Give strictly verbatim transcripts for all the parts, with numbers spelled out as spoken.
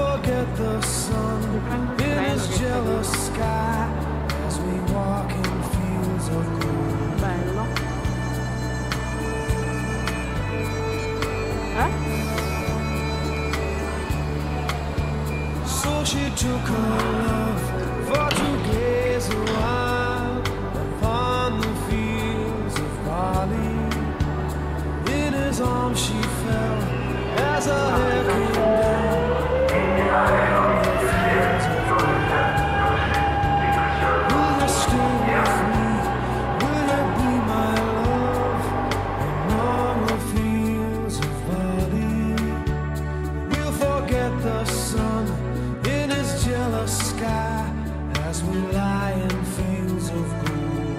forget the sun in his jealous sky as we walk in fields of gold. Bello. Eh? So she took her love for to gaze a while upon the fields of barley. In his arms she fell as her hair came down on the fields of gold. Will you stay with me? Will you be my love among the fields of barley? We'll forget the sun in his jealous sky as we lie in fields of gold.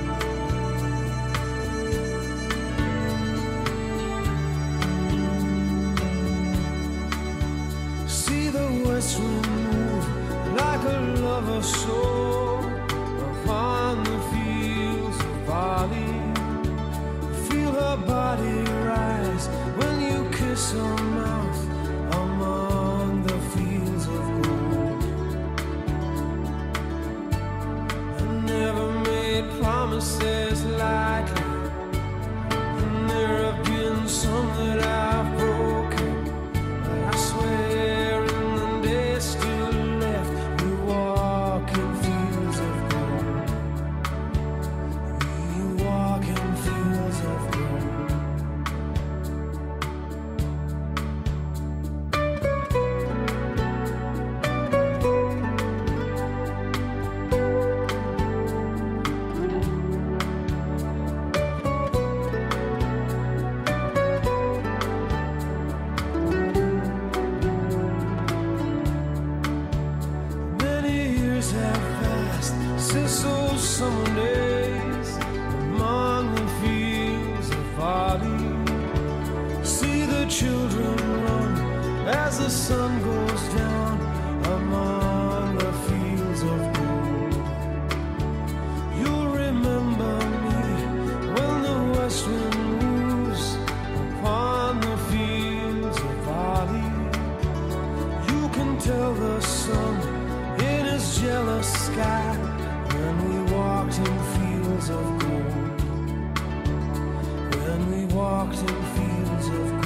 See the west wind move like a lover's soul upon the fields of barley. Feel her body rise when you kiss her mouth among the fields of gold. I never made promises lightly, and there have been some that I've broken. But I swear in the days still left, we walk in fields of gold. We walk in fields of gold. Many years have passed since those summer days among the fields of barley. See the children run as the sun goes down among the fields of gold. You'll remember me when the west wind moves upon the fields of barley. You can tell the sun in his jealous sky when we walked in fields of gold. When we walked in fields of gold.